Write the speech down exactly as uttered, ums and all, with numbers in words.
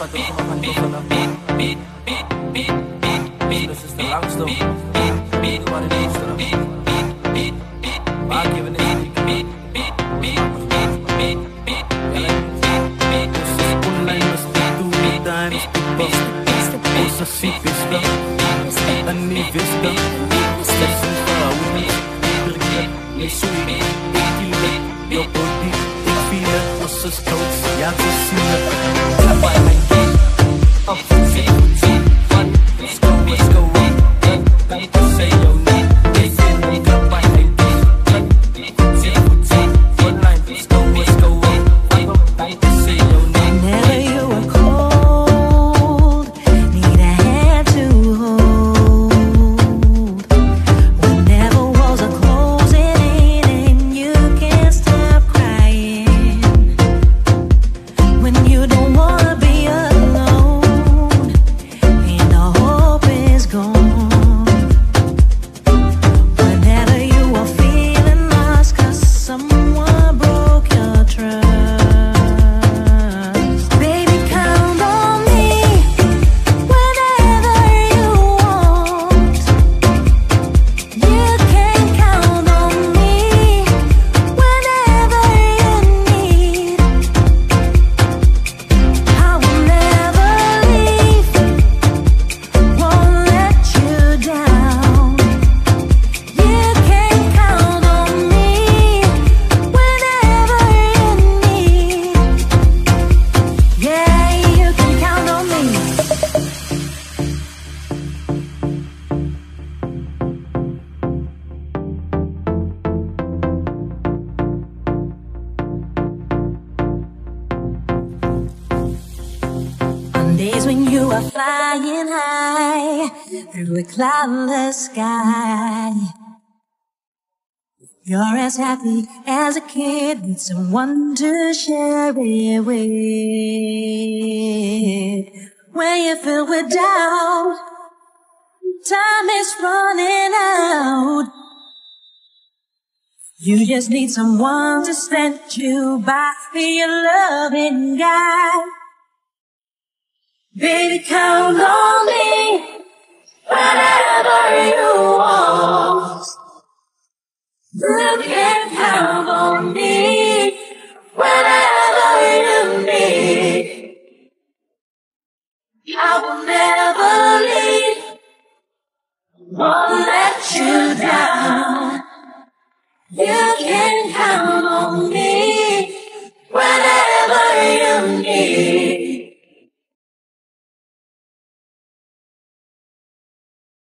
Vater kommer van die van das ist der langste du war der nächste war geben es online mas tu times basta posa si pista anni vista stesso fauni perché mi sui io podi e fila posa scouts ya cosina la vai mai up see see fun let's go let's go up to say your name this is the club by I see see online let's go let's go up to say your name whenever you are cold need a hand to hold whenever walls are closing in and you can't stop crying when you don't wanna be alone and the hope is gone whenever you are feeling lost 'cause someone broke your trust baby count on me whenever you want you can count on me whenever you need I will never leave won't let you down you can count on me whenever you need yeah you can count on me on days when you are flying high through a cloudless sky you're as happy as a kid with someone to share it with when you feel with doubt time is running out you just need someone to stand you by be your loving guide baby count on me whenever you want you can count on me whenever you need I will never leave won't let you down